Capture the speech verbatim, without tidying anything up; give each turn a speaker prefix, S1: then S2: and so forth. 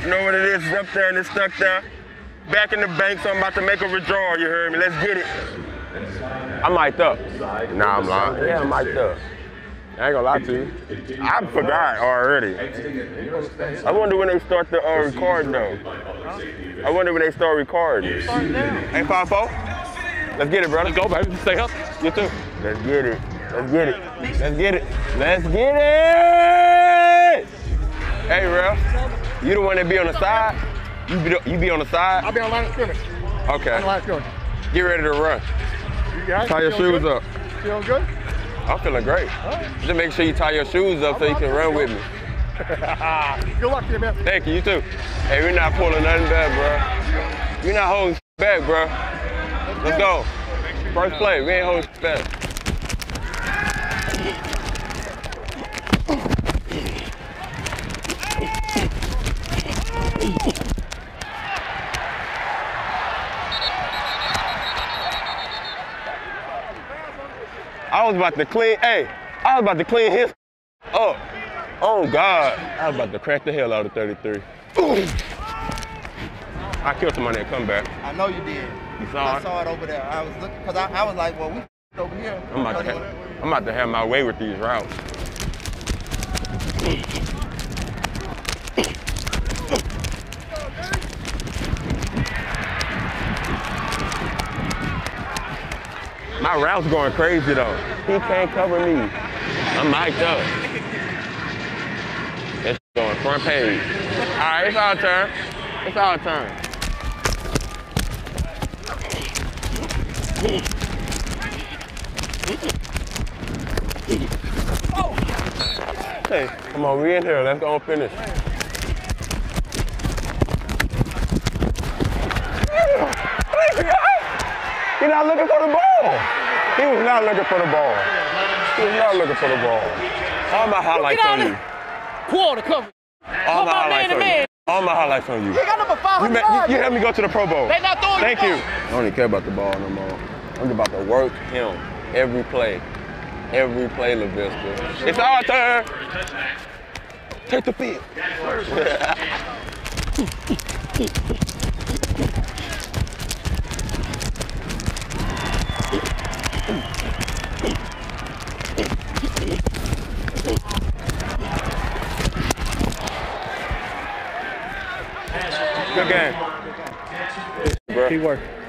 S1: know what it is. It's up there and it's stuck there. Back in the bank, so I'm about to make a withdrawal, you heard me? Let's get it. I'm mic'd up. Nah, I'm lying. Yeah, I'm mic'd up. I ain't gonna lie to you. I forgot already. I wonder when they start the uh, recording though. I wonder when they start recording. Hey, five four. Let's get it, brother. Let's go, baby. Stay up. You too. Let's get it. Let's get it. Let's get it. Let's get it. Hey, Ralph. You the one that be on the side? You be, you be on the side?
S2: I'll be on line of scrimmage.
S1: Okay.
S2: On line of scrimmage.
S1: Get ready to run.
S2: You guys
S1: tie your shoes
S2: good?
S1: up.
S2: Feeling good?
S1: I'm feeling great. Right. Just make sure you tie your shoes up I'm so you can run with me.
S2: Good luck to you, man.
S1: Thank you, you too. Hey, we're not pulling nothing back, bro. We're not holding back, bro. Let's go. First play, we ain't holding back. I was about to clean, hey, I was about to clean his up. Oh God, I was about to crack the hell out of thirty-three. Ooh. I killed somebody and come back.
S3: I know you did.
S1: You saw
S3: I
S1: it?
S3: saw it over there. I was looking, cause I, I was like, well, we over here.
S1: I'm about, to have, I'm about to have my way with these routes. My route's going crazy though. He can't cover me. I'm mic'd up. It's going front page. All right, it's our turn. It's our turn. Hey, come on, we in here. Let's go and finish. He's not looking for the ball. He was not looking for the ball. He was not looking for the ball. All my highlights on you.
S4: Quarter cover.
S1: All my highlights on you. All my highlights on you.
S3: He got number five hundred.
S1: You, you, you helped me go to the Pro Bowl.
S4: They not throwing
S1: Thank
S4: the
S1: you.
S4: ball.
S1: I don't even care about the ball no more. I'm about to work him every play. Every play, LaVista. It's our turn. Take the field. Good game. Bro.
S2: Keep working.